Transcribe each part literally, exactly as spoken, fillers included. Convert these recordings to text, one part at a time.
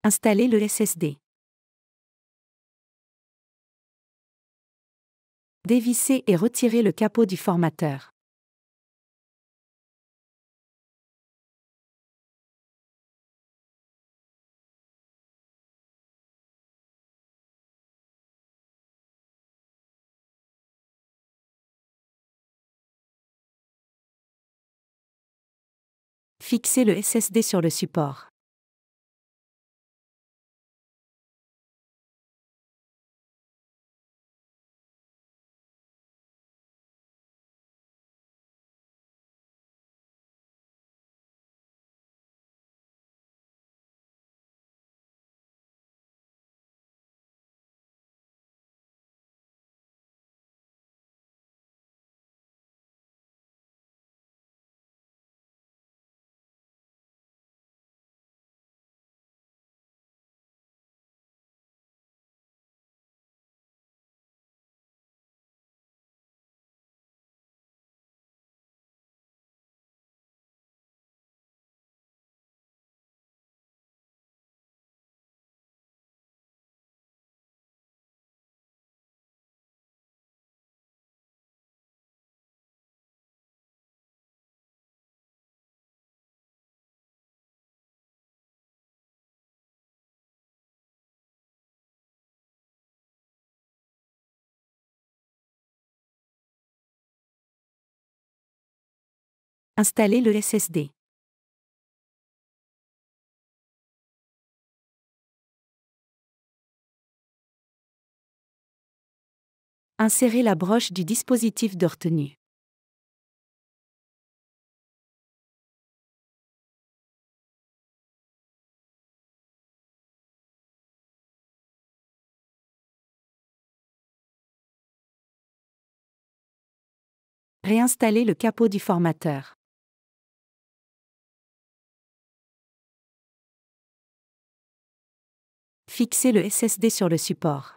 Installer le S S D. Dévisser et retirer le capot du formateur. Fixer le S S D sur le support. Installer le S S D. Insérer la broche du dispositif de retenue. Réinstaller le capot du formateur. Fixer le S S D sur le support.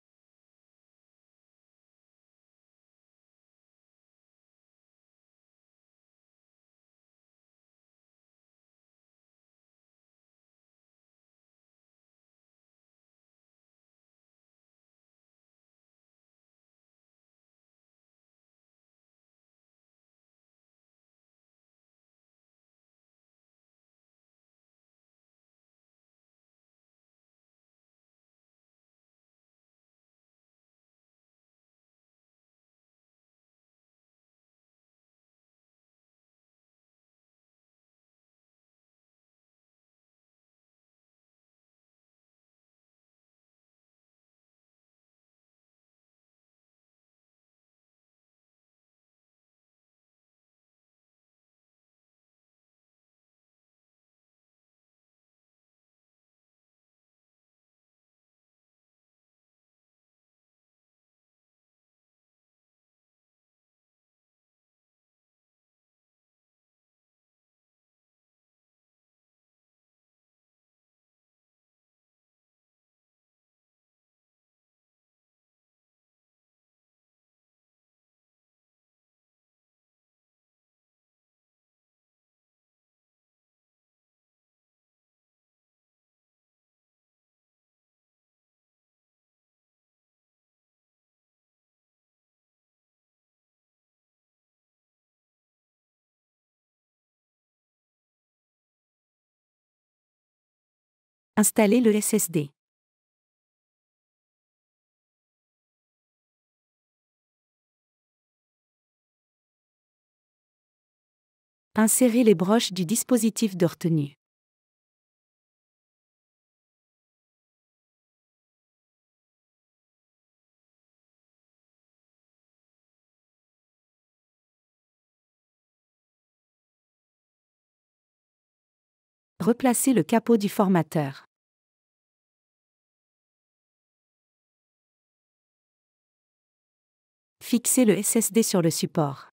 Installer le S S D. Insérer les broches du dispositif de retenue. Replacer le capot du formateur. Fixer le S S D sur le support.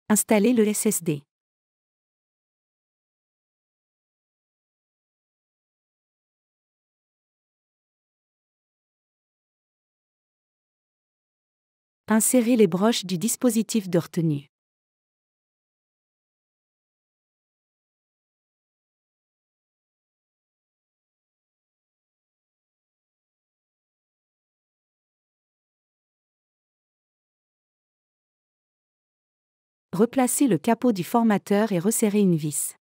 Installez le S S D. Insérez les broches du dispositif de retenue. Replacez le capot du formateur et resserrez une vis.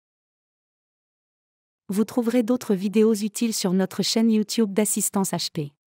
Vous trouverez d'autres vidéos utiles sur notre chaîne YouTube d'Assistance H P.